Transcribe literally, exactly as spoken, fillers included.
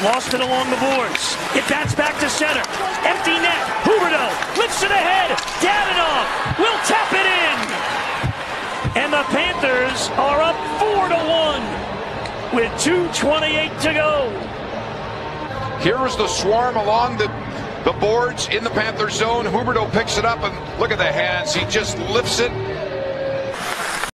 Lost it along the boards. It bats back to center. Empty net. Huberdeau lifts it ahead. Dadonov will tap it in. And the Panthers are up four to one with two twenty-eight to go. Here's the swarm along the, the boards in the Panther zone. Huberdeau picks it up, and look at the hands. He just lifts it